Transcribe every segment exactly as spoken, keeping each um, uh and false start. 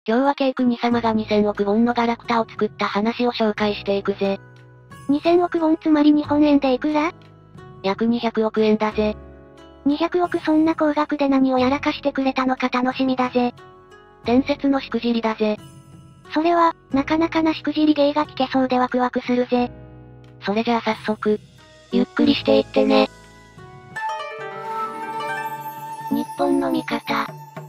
今日はケイ国様がにせんおくウォンのガラクタを作った話を紹介していくぜ。 にせんおくウォンつまり日本円でいくら？ 約にひゃくおくえんだぜ。 にひゃくおくそんな高額で何をやらかしてくれたのか楽しみだぜ。 伝説のしくじりだぜ。 それは、なかなかなしくじり芸が聞けそうでワクワクするぜ。 それじゃあ早速、ゆっくりしていってね。 日本の味方。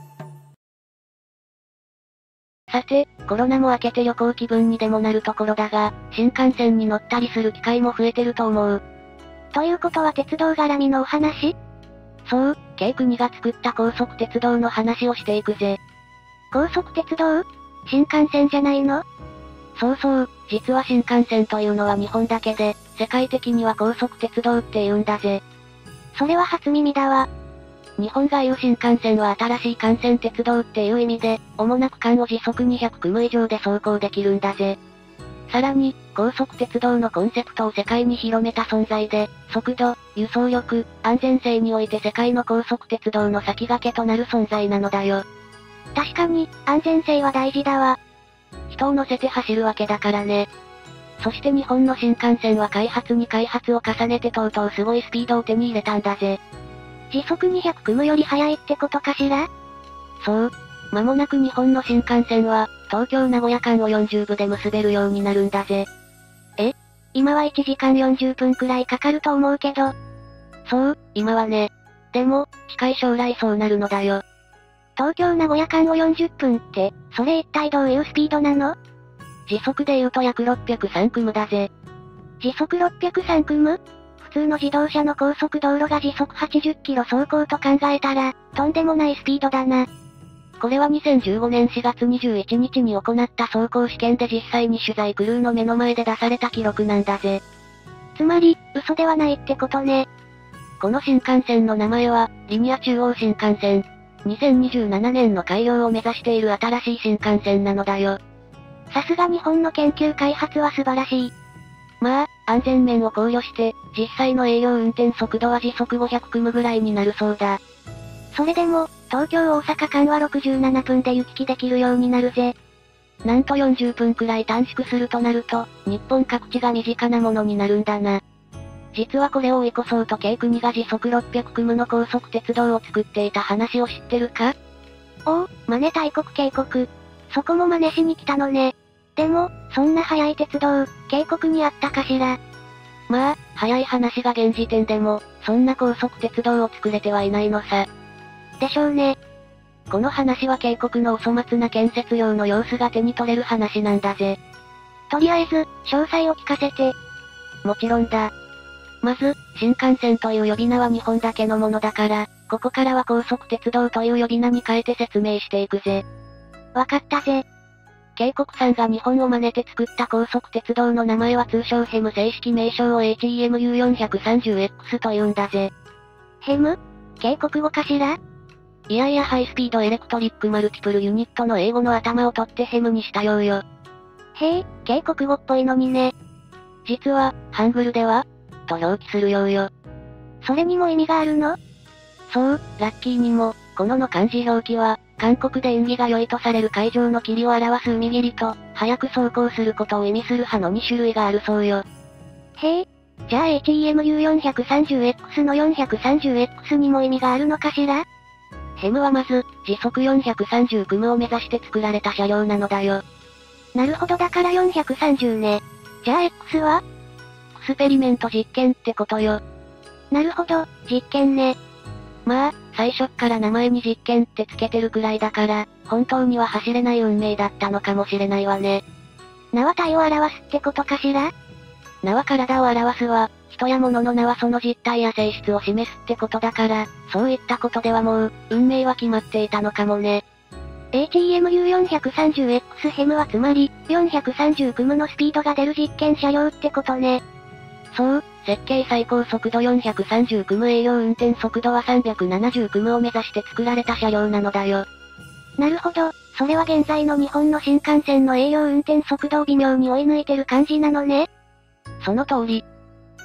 さて、コロナも明けて旅行気分にでもなるところだが、新幹線に乗ったりする機会も増えてると思う。 ということは鉄道絡みのお話？ そう、ケイ国が作った高速鉄道の話をしていくぜ。 高速鉄道？新幹線じゃないの？ そうそう、実は新幹線というのは日本だけで、世界的には高速鉄道って言うんだぜ。 それは初耳だわ。 日本が言う新幹線は新しい幹線鉄道っていう意味で、主な区間を時速にひゃくキロ以上で走行できるんだぜ。さらに、高速鉄道のコンセプトを世界に広めた存在で、速度、輸送力、安全性において世界の高速鉄道の先駆けとなる存在なのだよ。 確かに、安全性は大事だわ。 人を乗せて走るわけだからね。そして日本の新幹線は開発に開発を重ねてとうとうすごいスピードを手に入れたんだぜ。 時速にひゃくキロより速いってことかしら？ そう。間もなく日本の新幹線は、東京名古屋間をよんじゅうぶで結べるようになるんだぜ。 え？今はいちじかんよんじゅっぷんくらいかかると思うけど。 そう、今はね。でも、近い将来そうなるのだよ。 東京名古屋間をよんじゅっぷんって、それ一体どういうスピードなの？ 時速で言うと約ろっぴゃくさんキロだぜ。 時速ろっぴゃくさんキロ？普通の自動車の高速道路が時速はちじゅっキロ走行と考えたら、とんでもないスピードだな。 これはにせんじゅうごねんしがつにじゅういちにちに行った走行試験で実際に取材クルーの目の前で出された記録なんだぜ。 つまり、嘘ではないってことね。 この新幹線の名前は、リニア中央新幹線。にせんにじゅうななねんの開業を目指している新しい新幹線なのだよ。 さすが日本の研究開発は素晴らしい。 まあ、安全面を考慮して、実際の営業運転速度は時速ごひゃくキロぐらいになるそうだ。 それでも、東京大阪間はろくじゅうななぷんで行き来できるようになるぜ。 なんとよんじゅっぷんくらい短縮するとなると、日本各地が身近なものになるんだな。実はこれを追い越そうとケイ国が時速ろっぴゃくキロの高速鉄道を作っていた話を知ってるか？ おお、真似大国渓谷。そこも真似しに来たのね。でも、そんな速い鉄道、渓谷にあったかしら？ まあ、早い話が現時点でも、そんな高速鉄道を作れてはいないのさ。 でしょうね。 この話は渓谷のお粗末な建設用の様子が手に取れる話なんだぜ。 とりあえず、詳細を聞かせて。 もちろんだ。まず、新幹線という呼び名は日本だけのものだから、ここからは高速鉄道という呼び名に変えて説明していくぜ。 わかったぜ。 渓谷さんが日本を真似て作った高速鉄道の名前は通称ヘム正式名称を エイチイーエムユーよんさんゼロエックス と言うんだぜ。 ヘム？渓谷語かしら？ いやいやハイスピードエレクトリックマルチプルユニットの英語の頭を取ってヘムにしたようよ。 へえ、渓谷語っぽいのにね。 実は、ハングルではと表記するようよ。 それにも意味があるの？ そう、ラッキーにも、このの漢字表記は、韓国で縁起が良いとされる海上の霧を表す海霧と、早く走行することを意味する葉のにしゅるいがあるそうよ。 へえ、じゃあ エイチイーエムユーよんさんゼロエックス の よんさんゼロエックス にも意味があるのかしら？ ヘムはまず、時速よんひゃくさんじゅうキロを目指して作られた車両なのだよ。 なるほどだからよんひゃくさんじゅうね。じゃあ X は？ エクスペリメント実験ってことよ。 なるほど、実験ね。 まあ、最初っから名前に実験ってつけてるくらいだから、本当には走れない運命だったのかもしれないわね。 名は体を表すってことかしら？ 名は体を表すわ。人や物の名はその実態や性質を示すってことだから、そういったことではもう、運命は決まっていたのかもね。 エイチイーエムユーよんさんゼロエックス ヘムはつまり、よんひゃくさんじゅうキロのスピードが出る実験車両ってことね。 そう、設計最高速度よんひゃくさんじゅうキロ営業運転速度はさんびゃくななじゅうキロを目指して作られた車両なのだよ。 なるほど、それは現在の日本の新幹線の営業運転速度を微妙に追い抜いてる感じなのね。 その通り。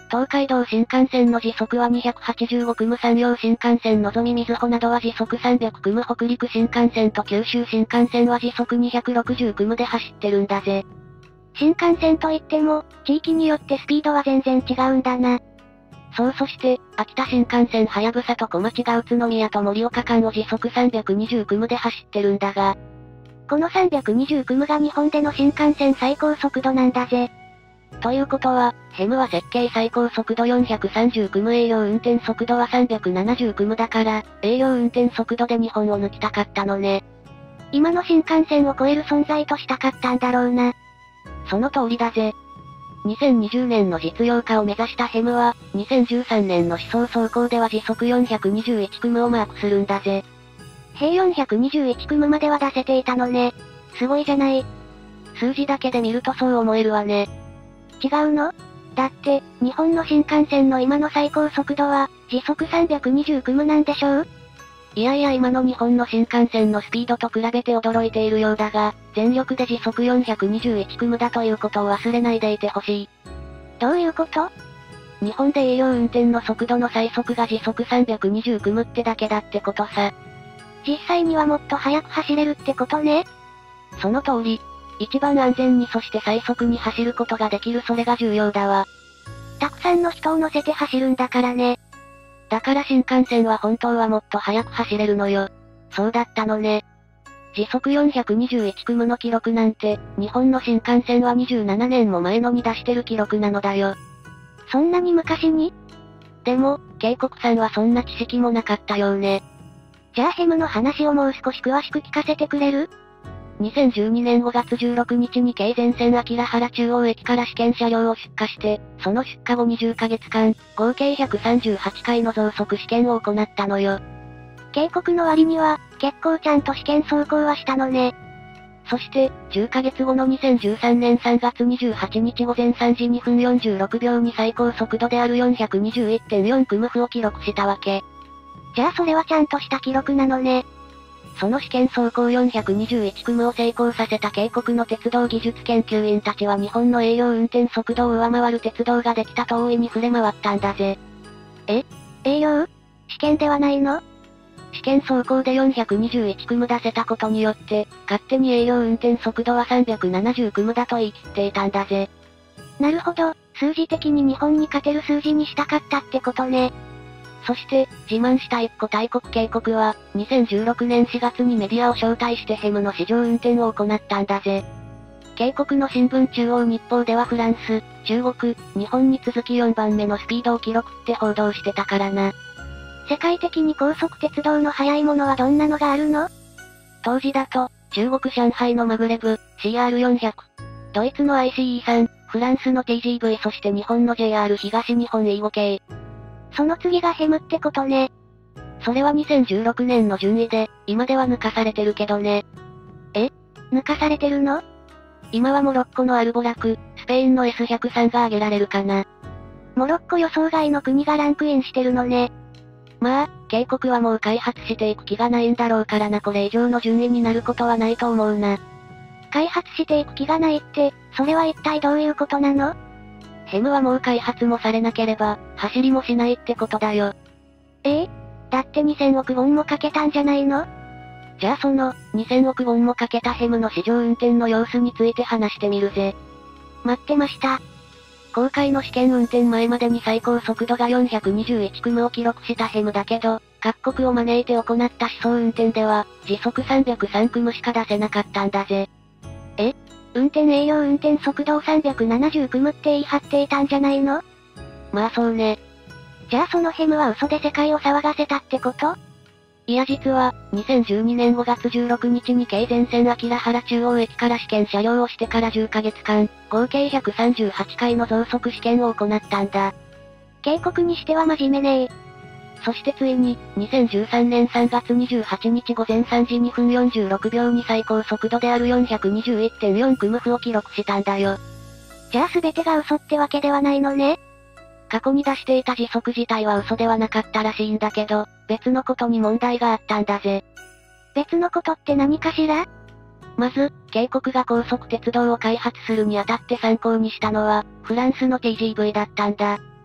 東海道新幹線の時速はにひゃくはちじゅうごキロ、山陽新幹線のぞみみずほなどは時速さんびゃくキロ、北陸新幹線と九州新幹線は時速にひゃくろくじゅうキロで走ってるんだぜ。 新幹線といっても、地域によってスピードは全然違うんだな。 そうそして、秋田新幹線はやぶさと小町が宇都宮と盛岡間を時速さんびゃくにじゅうキロで走ってるんだが、 このさんびゃくにじゅうキロが日本での新幹線最高速度なんだぜ。 ということは、ヘムは設計最高速度よんひゃくさんじゅうキロ、営業運転速度はさんびゃくななじゅうキロだから、営業運転速度で日本を抜きたかったのね。 今の新幹線を超える存在としたかったんだろうな。 その通りだぜ。にせんにじゅうねんの実用化を目指したヘムは、にせんじゅうさんねんの試走走行では時速よんひゃくにじゅういちキロをマークするんだぜ。 へえよんひゃくにじゅういちキロまでは出せていたのね。すごいじゃない。 数字だけで見るとそう思えるわね。 違うの？だって、日本の新幹線の今の最高速度は、時速さんびゃくにじゅうキロなんでしょう？ いやいや今の日本の新幹線のスピードと比べて驚いているようだが、全力で時速よんひゃくにじゅういちキロだということを忘れないでいてほしい。 どういうこと？ 日本で営業運転の速度の最速が時速さんびゃくにじゅうキロってだけだってことさ。 実際にはもっと速く走れるってことね。 その通り。一番安全にそして最速に走ることができるそれが重要だわ。 たくさんの人を乗せて走るんだからね。 だから新幹線は本当はもっと速く走れるのよ。そうだったのね。時速よんひゃくにじゅういちキロの記録なんて、日本の新幹線はにじゅうななねんも前のに出してる記録なのだよ。 そんなに昔に？ でも、警告さんはそんな知識もなかったようね。 じゃあヘムの話をもう少し詳しく聞かせてくれる？ にせんじゅうにねんごがつじゅうろくにちに京全線秋良原中央駅から試験車両を出荷して、その出荷後にじゅっかげつかん、合計ひゃくさんじゅうはちかいの増速試験を行ったのよ。 警告の割には、結構ちゃんと試験走行はしたのね。 そして、じゅっかげつごのにせんじゅうさんねんさんがつにじゅうはちにちごぜんさんじにふんよんじゅうろくびょうに最高速度である よんひゃくにじゅういってんよん キロを記録したわけ。 じゃあそれはちゃんとした記録なのね。 その試験走行よんひゃくにじゅういちキロを成功させた警告の鉄道技術研究員たちは日本の営業運転速度を上回る鉄道ができたと大いに触れ回ったんだぜ。 え？営業？試験ではないの？ 試験走行でよんひゃくにじゅういちキロ出せたことによって、勝手に営業運転速度はさんびゃくななじゅうキロだと言い切っていたんだぜ。 なるほど、数字的に日本に勝てる数字にしたかったってことね。 そして、自慢した一個大国警告は、にせんじゅうろくねんしがつにメディアを招待してヘムの試乗運転を行ったんだぜ。警告の新聞中央日報ではフランス、中国、日本に続きよんばんめのスピードを記録って報道してたからな。 世界的に高速鉄道の速いものはどんなのがあるの？ 当時だと、中国上海のマグレブ、シーアールよんひゃく、ドイツの アイシーイーさん、フランスの ティージーブイ そして日本の ジェイアール 東日本 イーご 系。 その次がヘムってことね。 それはにせんじゅうろくねんの順位で、今では抜かされてるけどね。 え？抜かされてるの？ 今はモロッコのアルボラク、スペインの エスひゃくさんが挙げられるかな。 モロッコ予想外の国がランクインしてるのね。 まあ、警告はもう開発していく気がないんだろうからなこれ以上の順位になることはないと思うな。 開発していく気がないって、それは一体どういうことなの？ ヘムはもう開発もされなければ、走りもしないってことだよ。 ええ？だってにせんおくウォンもかけたんじゃないの？ じゃあその、にせんおくウォンもかけたヘムの試乗運転の様子について話してみるぜ。 待ってました。 公開の試験運転前までに最高速度がよんひゃくにじゅういちキロを記録したヘムだけど、各国を招いて行った試走運転では、時速さんびゃくさんキロしか出せなかったんだぜ。 え？運転営業運転速度をさんびゃくななじゅうキロって言い張っていたんじゃないの？ まあそうね。 じゃあそのヘムは嘘で世界を騒がせたってこと？ いや実は、にせんじゅうにねんごがつじゅうろくにちに京全線秋良原中央駅から試験車両をしてからじゅっかげつかん、合計ひゃくさんじゅうはちかいの増速試験を行ったんだ。 警告にしては真面目ねー。そしてついに、にせんじゅうさんねんさんがつにじゅうはちにちごぜんさんじにふんよんじゅうろくびょうに最高速度である よんひゃくにじゅういってんよん キロを記録したんだよ。 じゃあ全てが嘘ってわけではないのね。 過去に出していた時速自体は嘘ではなかったらしいんだけど、別のことに問題があったんだぜ。 別のことって何かしら？ まず、警告が高速鉄道を開発するにあたって参考にしたのは、フランスの ティージーブイ だったんだ。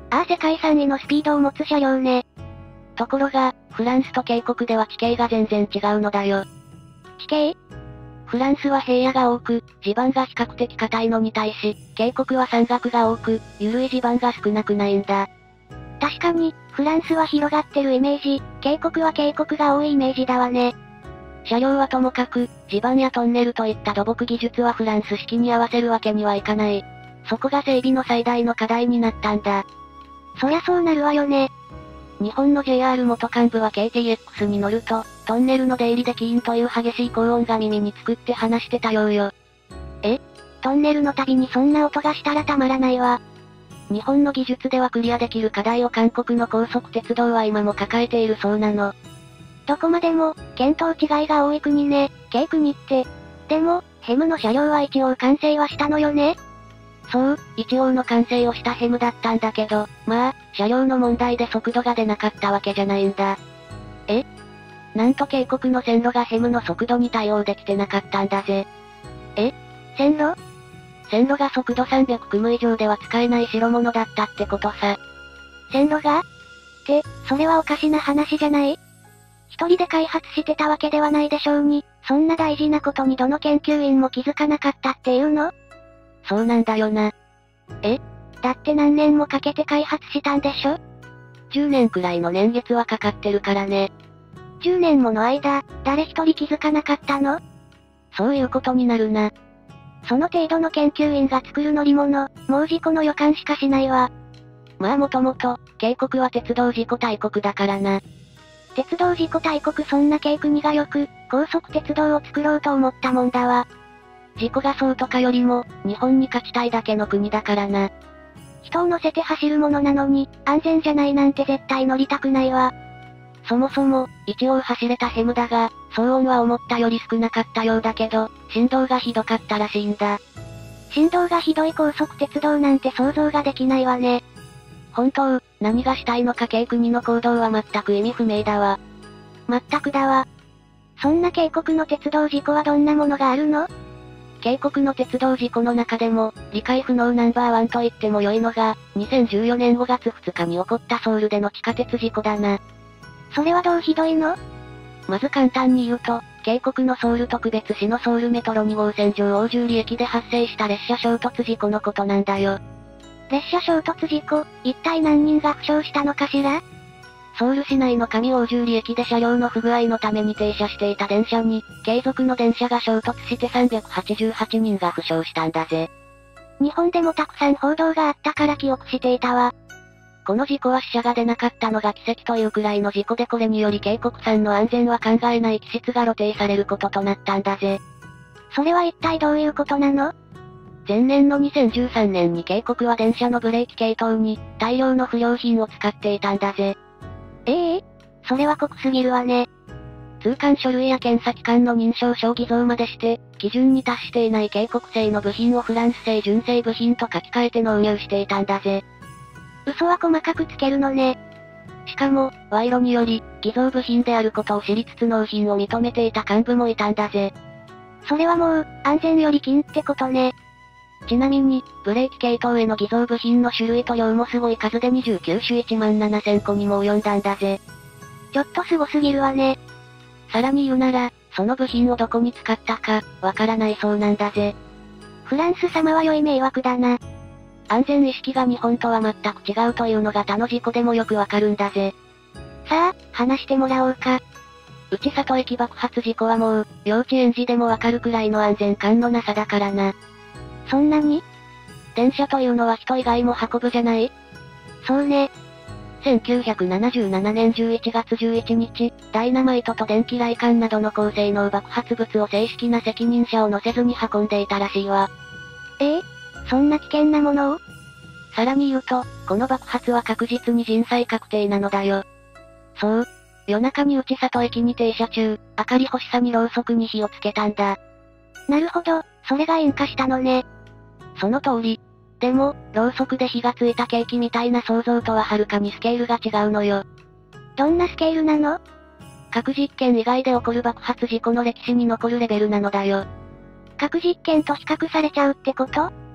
ああ世界さんいのスピードを持つ車両ね。 ところが、フランスと渓谷では地形が全然違うのだよ。 地形？ フランスは平野が多く、地盤が比較的硬いのに対し、渓谷は山岳が多く、緩い地盤が少なくないんだ。 確かに、フランスは広がってるイメージ、渓谷は渓谷が多いイメージだわね。 車両はともかく、地盤やトンネルといった土木技術はフランス式に合わせるわけにはいかない。そこが整備の最大の課題になったんだ。 そりゃそうなるわよね。 日本の ジェイアール 元幹部は ケーティーエックス に乗ると、トンネルの出入りでキーンという激しい高音が耳につくって話してたようよ。 え？トンネルの度にそんな音がしたらたまらないわ。 日本の技術ではクリアできる課題を韓国の高速鉄道は今も抱えているそうなの。 どこまでも、見当違いが多い国ね、K国って。でも、ヘムの車両は一応完成はしたのよね？ そう、一応の完成をしたヘムだったんだけど、まあ、車両の問題で速度が出なかったわけじゃないんだ。え？なんと渓谷の線路がヘムの速度に対応できてなかったんだぜ。 え？線路？ 線路が速度さんびゃくキロ以上では使えない代物だったってことさ。 線路が？って、それはおかしな話じゃない？一人で開発してたわけではないでしょうに、そんな大事なことにどの研究員も気づかなかったっていうの？ そうなんだよな。 え？だって何年もかけて開発したんでしょ？ じゅうねんくらいの年月はかかってるからね。 じゅうねんもの間、誰一人気づかなかったの？ そういうことになるな。 その程度の研究員が作る乗り物、もう事故の予感しかしないわ。 まあもともと、渓谷は鉄道事故大国だからな。 鉄道事故大国そんな系国がよく、高速鉄道を作ろうと思ったもんだわ。 事故がそうとかよりも、日本に勝ちたいだけの国だからな。 人を乗せて走るものなのに、安全じゃないなんて絶対乗りたくないわ。 そもそも、一応走れたヘムだが、騒音は思ったより少なかったようだけど、振動がひどかったらしいんだ。 振動がひどい高速鉄道なんて想像ができないわね。 本当、何がしたいのか系国の行動は全く意味不明だわ。 全くだわ。そんな渓谷の鉄道事故はどんなものがあるの？ 渓谷の鉄道事故の中でも、理解不能ナンバーワンと言っても良いのが、にせんじゅうよねんごがつふつかに起こったソウルでの地下鉄事故だな。 それはどうひどいの？ まず簡単に言うと、渓谷のソウル特別市のソウルメトロに号線上大十里駅で発生した列車衝突事故のことなんだよ。 列車衝突事故、一体何人が負傷したのかしら？ ソウル市内の上大十里駅で車両の不具合のために停車していた電車に、継続の電車が衝突してさんびゃくはちじゅうはちにんが負傷したんだぜ。 日本でもたくさん報道があったから記憶していたわ。 この事故は死者が出なかったのが奇跡というくらいの事故でこれにより渓谷産の安全は考えない気質が露呈されることとなったんだぜ。 それは一体どういうことなの？ 前年のにせんじゅうさんねんに渓谷は電車のブレーキ系統に大量の不良品を使っていたんだぜ。 ええ？それは酷すぎるわね。 通関書類や検査機関の認証書を偽造までして、基準に達していない渓谷製の部品をフランス製純正部品と書き換えて納入していたんだぜ。 嘘は細かくつけるのね。 しかも、賄賂により、偽造部品であることを知りつつ納品を認めていた幹部もいたんだぜ。 それはもう、安全より金ってことね。 ちなみに、ブレーキ系統への偽造部品の種類と量もすごい数でにじゅうきゅうしゅいちまんななせんこにも及んだんだぜ。 ちょっとすごすぎるわね。 さらに言うなら、その部品をどこに使ったか、わからないそうなんだぜ。 フランス様は良い迷惑だな。 安全意識が日本とは全く違うというのが他の事故でもよくわかるんだぜ。 さあ、話してもらおうか。 内里駅爆発事故はもう、幼稚園児でもわかるくらいの安全感のなさだからな。 そんなに？ 電車というのは人以外も運ぶじゃない？ そうね。 せんきゅうひゃくななじゅうななねんじゅういちがつじゅういちにち、ダイナマイトと電気雷管などの高性能爆発物を正式な責任者を乗せずに運んでいたらしいわ。 ええ？そんな危険なものを？ さらに言うと、この爆発は確実に人災確定なのだよ。そう。夜中に内里駅に停車中、明かり欲しさにろうそくに火をつけたんだ。 なるほど、それが引火したのね。 その通り。でも、ろうそくで火がついたケーキみたいな想像とははるかにスケールが違うのよ。 どんなスケールなの？ 核実験以外で起こる爆発事故の歴史に残るレベルなのだよ。 核実験と比較されちゃうってこと？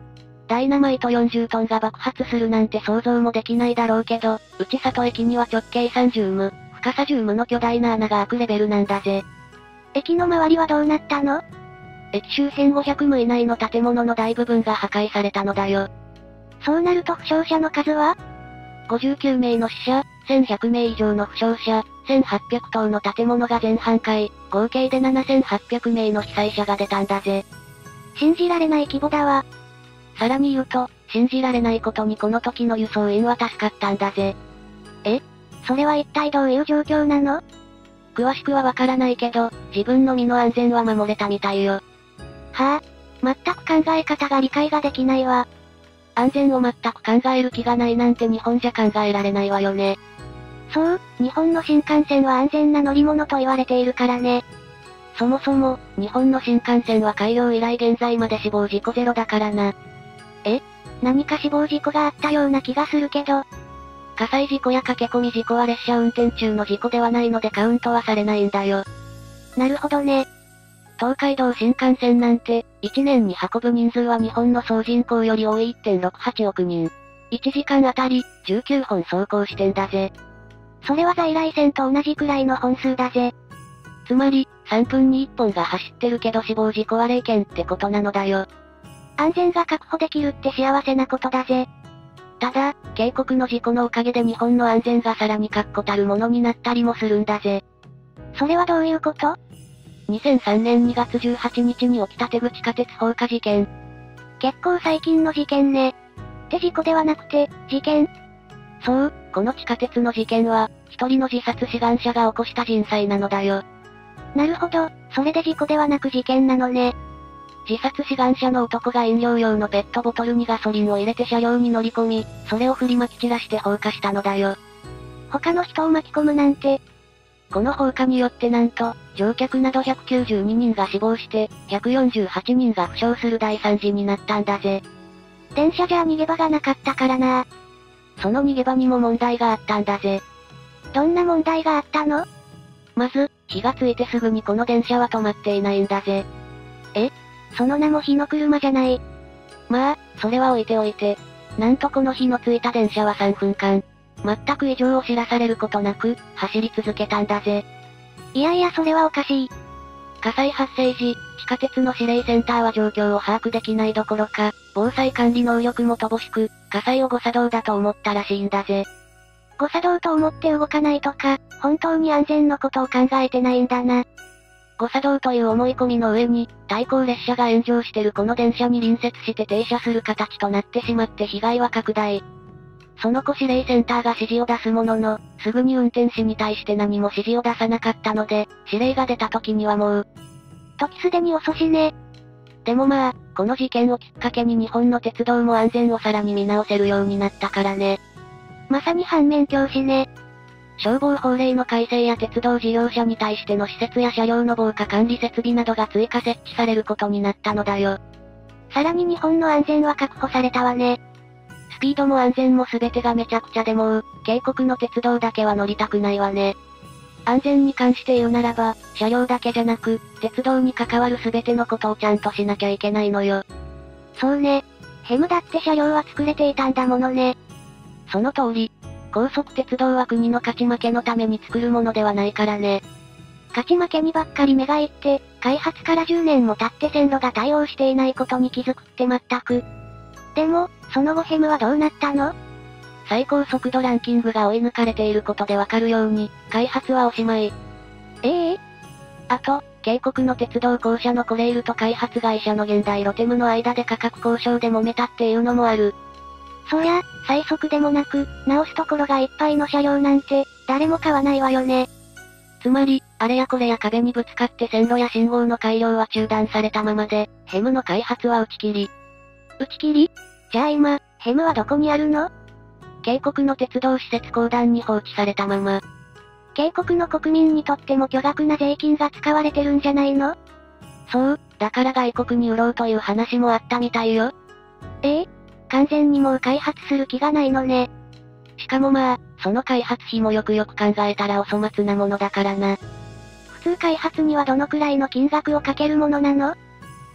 ダイナマイトよんじゅうトンが爆発するなんて想像もできないだろうけど、内里駅には直径さんじゅうム、深さじゅうムの巨大な穴が開くレベルなんだぜ。 駅の周りはどうなったの？ 駅周辺ごひゃくム以内の建物の大部分が破壊されたのだよ。 そうなると負傷者の数は？ ごじゅうきゅうめいの死者、せんひゃくめい以上の負傷者、せんはっぴゃくとうの建物が全半壊、合計でななせんはっぴゃくめいの被災者が出たんだぜ。 信じられない規模だわ。 さらに言うと、信じられないことにこの時の輸送員は助かったんだぜ。 え？それは一体どういう状況なの？ 詳しくはわからないけど、自分の身の安全は守れたみたいよ。 はぁ、全く考え方が理解ができないわ。 安全を全く考える気がないなんて日本じゃ考えられないわよね。 そう、日本の新幹線は安全な乗り物と言われているからね。 そもそも、日本の新幹線は開業以来現在まで死亡事故ゼロだからな。 え？何か死亡事故があったような気がするけど。 火災事故や駆け込み事故は列車運転中の事故ではないのでカウントはされないんだよ。 なるほどね。 東海道新幹線なんて、いちねんに運ぶ人数は日本の総人口より多い いってんろくはちおくにん。いちじかんあたり、じゅうきゅうほん走行してんだぜ。 それは在来線と同じくらいの本数だぜ。 つまり、さんぷんにいっぽんが走ってるけど死亡事故はれいけんってことなのだよ。 安全が確保できるって幸せなことだぜ。 ただ、警告の事故のおかげで日本の安全がさらに確固たるものになったりもするんだぜ。 それはどういうこと？ にせんさんねんにがつじゅうはちにちに起きた手口地下鉄放火事件。 結構最近の事件ね。って事故ではなくて、事件？ そう、この地下鉄の事件は、一人の自殺志願者が起こした人災なのだよ。 なるほど、それで事故ではなく事件なのね。 自殺志願者の男が飲料用のペットボトルにガソリンを入れて車両に乗り込み、それを振りまき散らして放火したのだよ。 他の人を巻き込むなんて。 この放火によってなんと、乗客などひゃくきゅうじゅうににんが死亡して、ひゃくよんじゅうはちにんが負傷する大惨事になったんだぜ。 電車じゃ逃げ場がなかったからな。 その逃げ場にも問題があったんだぜ。 どんな問題があったの？ まず、火がついてすぐにこの電車は止まっていないんだぜ。 え？その名も火の車じゃない。 まあ、それは置いておいて。なんとこの火のついた電車はさんぷんかん、全く異常を知らされることなく、走り続けたんだぜ。 いやいやそれはおかしい。 火災発生時、地下鉄の指令センターは状況を把握できないどころか、防災管理能力も乏しく、火災を誤作動だと思ったらしいんだぜ。 誤作動と思って動かないとか、本当に安全のことを考えてないんだな。 誤作動という思い込みの上に、対向列車が炎上してるこの電車に隣接して停車する形となってしまって被害は拡大。その後指令センターが指示を出すものの、すぐに運転士に対して何も指示を出さなかったので、指令が出た時にはもう、 時すでに遅しね。 でもまあ、この事件をきっかけに日本の鉄道も安全をさらに見直せるようになったからね。 まさに反面教師ね。 消防法令の改正や鉄道事業者に対しての施設や車両の防火管理設備などが追加設置されることになったのだよ。 さらに日本の安全は確保されたわね。 スピードも安全も全てがめちゃくちゃでもう、警告の鉄道だけは乗りたくないわね。安全に関して言うならば、車両だけじゃなく、鉄道に関わる全てのことをちゃんとしなきゃいけないのよ。 そうね。ヘムだって車両は作れていたんだものね。 その通り。高速鉄道は国の勝ち負けのために作るものではないからね。 勝ち負けにばっかり目がいって、開発からじゅうねんも経って線路が対応していないことに気づくってまったく。でも、その後ヘムはどうなったの？ 最高速度ランキングが追い抜かれていることでわかるように、開発はおしまい。 ええー、 あと、渓谷の鉄道公社のコレイルと開発会社の現代ロテムの間で価格交渉で揉めたっていうのもある。 そりゃ、最速でもなく、直すところがいっぱいの車両なんて、誰も買わないわよね。 つまり、あれやこれや壁にぶつかって線路や信号の改良は中断されたままで、ヘムの開発は打ち切り。 打ち切り？じゃあ今、ヘムはどこにあるの？ 渓谷の鉄道施設公団に放置されたまま。 渓谷の国民にとっても巨額な税金が使われてるんじゃないの？ そう、だから外国に売ろうという話もあったみたいよ。 ええ？完全にもう開発する気がないのね。 しかもまあ、その開発費もよくよく考えたらお粗末なものだからな。 普通開発にはどのくらいの金額をかけるものなの？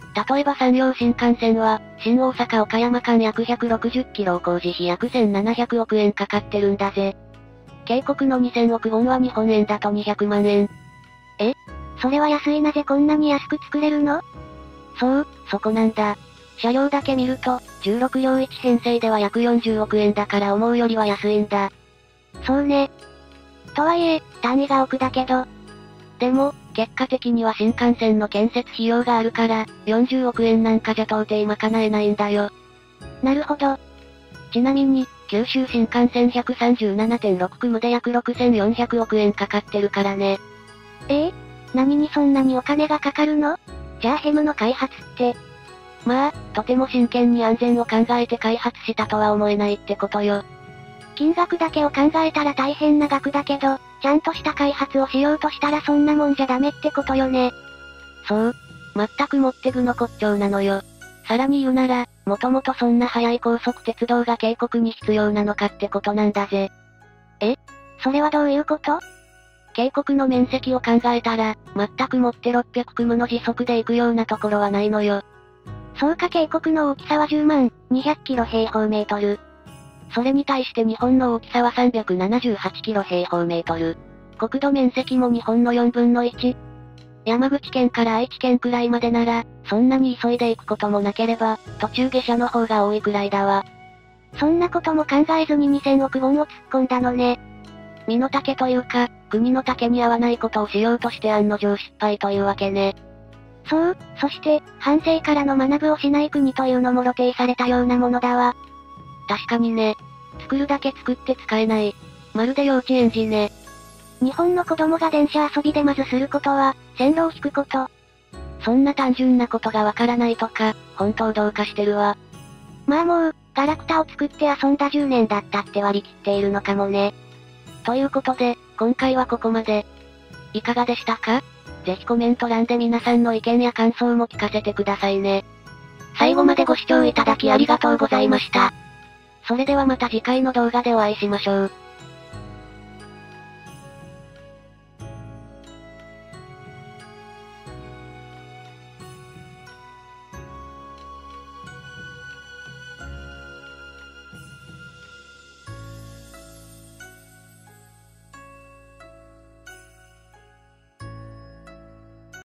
例えば山陽新幹線は、新大阪岡山間約ひゃくろくじゅっキロを工事費約せんななひゃくおくえんかかってるんだぜ。渓谷のにせんおくウォンは日本円だとにひゃくまんえん。 え？それは安い。なぜこんなに安く作れるの？ そう、そこなんだ。車両だけ見ると、じゅうろくりょういちへんせいでは約よんじゅうおくえんだから思うよりは安いんだ。 そうね。とはいえ、単位が億だけど。 でも、結果的には新幹線の建設費用があるから、よんじゅうおくえんなんかじゃ到底賄えないんだよ。 なるほど。 ちなみに、九州新幹線 ひゃくさんじゅうななてんろく 組で約ろくせんよんひゃくおくえんかかってるからね。 ええ？何にそんなにお金がかかるの？じゃあヘムの開発って。 まあ、とても真剣に安全を考えて開発したとは思えないってことよ。 金額だけを考えたら大変な額だけど、ちゃんとした開発をしようとしたらそんなもんじゃダメってことよね。 そう。全くもって具の骨頂なのよ。さらに言うなら、もともとそんな速い高速鉄道が渓谷に必要なのかってことなんだぜ。 え？それはどういうこと？ 渓谷の面積を考えたら、全くもってろっぴゃくキロの時速で行くようなところはないのよ。 そうか。渓谷の大きさはじゅうまんにひゃくキロ平方メートル。 それに対して日本の大きさはさんびゃくななじゅうはちキロ平方メートル。国土面積も日本のよんぶんのいち。山口県から愛知県くらいまでなら、そんなに急いで行くこともなければ、途中下車の方が多いくらいだわ。 そんなことも考えずににせんおくウォンを突っ込んだのね。 身の丈というか、国の丈に合わないことをしようとして案の定失敗というわけね。 そう、そして、反省からの学ぶをしない国というのも露呈されたようなものだわ。 確かにね。作るだけ作って使えない。まるで幼稚園児ね。 日本の子供が電車遊びでまずすることは、線路を引くこと。 そんな単純なことがわからないとか、本当どうかしてるわ。 まあもう、ガラクタを作って遊んだじゅうねんだったって割り切っているのかもね。 ということで、今回はここまで。いかがでしたか？ぜひコメント欄で皆さんの意見や感想も聞かせてくださいね。 最後までご視聴いただきありがとうございました。 それではまた次回の動画でお会いしましょう。